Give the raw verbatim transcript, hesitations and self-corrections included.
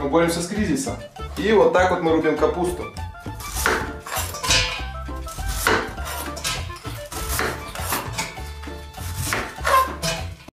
Мы боремся с кризисом. И вот так вот мы рубим капусту.